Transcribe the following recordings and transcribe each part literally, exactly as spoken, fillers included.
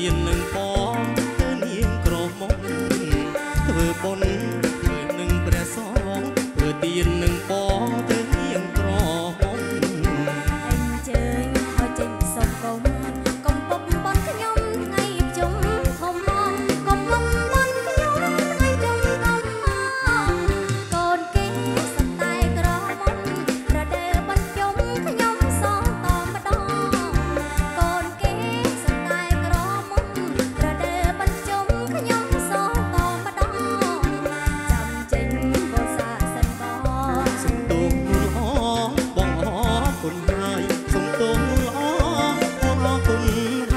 ទៀននឹងបងទៅនាងក្រមុំធ្វើបុណ្យធ្វើនឹងព្រះសង្ឃធ្វើទៀននឹងបងទៅនាងក្រមុំអញ្ជើញឲ្យចេញសុំកុំកុំពុកបន់ខ្ញុំថ្ងៃជុំធំហងកុំពុកបន់ខ្ញុំថ្ងៃជុំធំហងកូនគេសតែក្រមុំរដើបន់ជុំខ្ញុំសងតម្ដងកូនគេសតែក្រមុំរដើបន់ជុំខ្ញុំសងតម្ដងចាំចេញបោសាសិនបងសុំទោសល្អបងអរគុណហើយសុំទោសល្អបងអរគុណ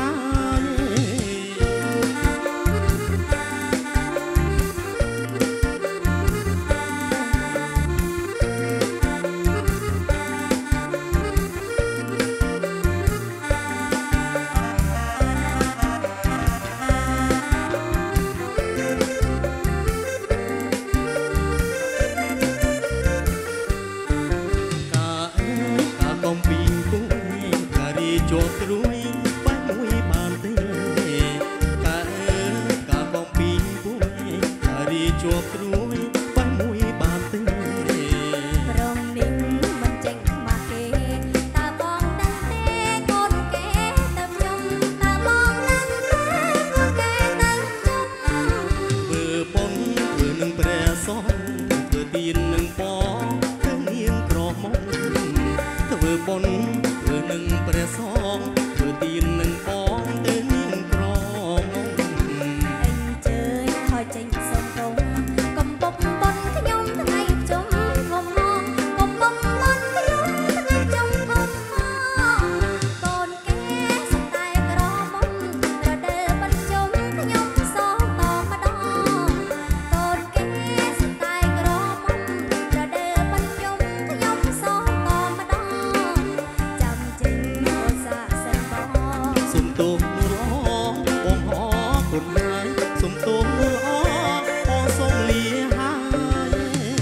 កំពីងគួយការីជាប់ត្រួយបែបមួយបានទេកាកាកំពីងគួយការីជាប់ត្រួយបែបមួយបានទេប្រងនេះមិនចេញខ្មាស់គេតើបងដឹងទេកូនគេទៅខ្ញុំតើបងដឹងទេកូនគេទៅខ្ញុំធ្វើបុណ្យធ្វើនឹងព្រះសង្ឃធ្វើទាននឹងបងទៅនាងក្រមុំធ្វើបុណ្យធ្វើនឹងព្រះសង្ឃធ្វើទាននឹងបងទៅនាងក្រមុំអញ្ជើញឲ្យចេញសុំកុំកុំពុកបន់ខ្ញុំថ្ងៃជុំធំហងកុំពុកបន់ខ្ញុំថ្ងៃជុំធំហងកូនគេសតែក្រមុំរដើបន់ជុំខ្ញុំសងតម្ដងកូនគេសតែក្រមុំរដើបន់ជុំខ្ញុំសងតម្ដងចាំចេញបោសាសិនបងសុំទោសល្អបងអរគុណហើយសុំទោសល្អបងសូមលាហើយ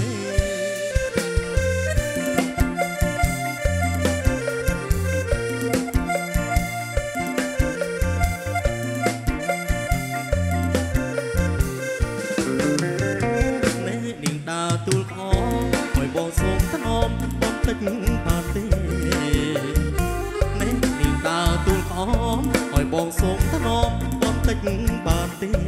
ណែនាងដើរទួលខឲ្យបងសូមថ្នមបងតិចបានទេណែនាងដើរទួលខឲ្យបងសូមថ្នមបងតិចបានទេប្រ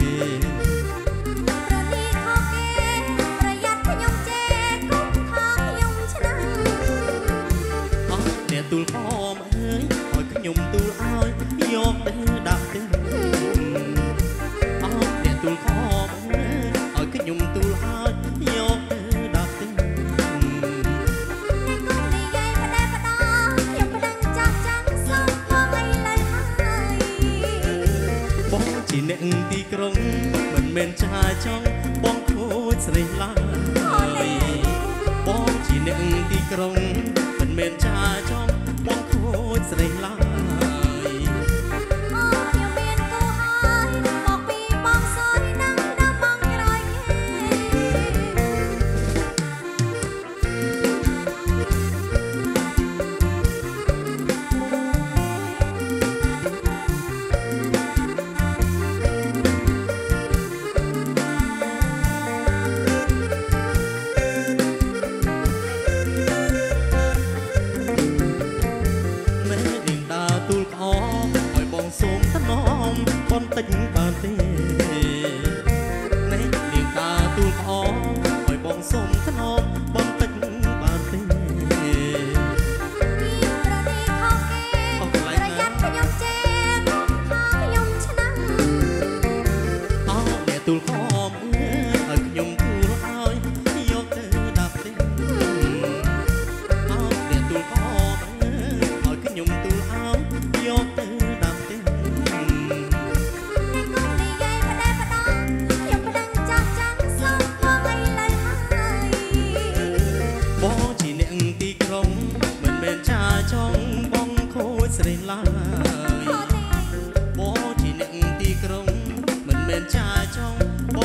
នីខកគេប្រយ័ត្នខ្ញុំចេកុំខកខ្ញុំឆ្នាំអស់អ្នកទូលខំអើយឲ្យខ្ញុំទូលឲ្យយកទៅដាក់ទេអស់អ្នកទូលខំអើយឲ្យខ្ញុំទូលឲ្យយកទៅដាក់ទេអ្នកគុំនិយាយផ្ដែផ្ដោខ្ញុំប្តឹងចាប់ចាំសុំបងឲ្យលើហើយបងជាអ្នកទីក្រុងមិនមែនចាចង់បងខូចស្រីឡើយបងជាអ្នកទីក្រុងមិនមែនចាចង់បងខូចស្រីឡើយអូខ្ញុំមានគូហើយមកពីបងសយដឹងដល់បងក្រោយណែនាងដើរទូលខំឲ្យបងសូមថ្នមបងតិចបានទេណែនាងដើរទូលខំឲ្យបងសូមថ្នមបងតិចបានទេពីប្រនីខកគេប្រយ័ត្នខ្ញុំចេកុំខកខ្ញុំឆ្នាំអស់អ្នកទូលខំអើយឲ្យខ្ញុំទូលឲ្យយកទៅដាក់ទេអស់អ្នកទូលខំអើយឲ្យខ្ញុំទូលឲ្យយកទៅដាក់ទេអ្នកគុំនិយាយផ្ដែផ្ដោខ្ញុំប្តឹងចាប់ចាំសុំបងឲ្យលើហើយបងជាអ្នកទីក្រុងមិនមែនចាចង់បងខូចស្រីឡើយបងជាអ្នកទីក្រុងមិនមែនចាចង់ប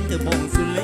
เธอบ้องสุเล